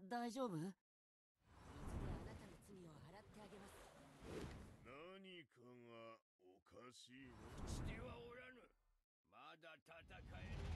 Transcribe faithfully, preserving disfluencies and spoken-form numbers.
大丈夫？ 水であなたの罪を洗ってあげます。 何かがおかしいな。 してはおらぬ。まだ戦える。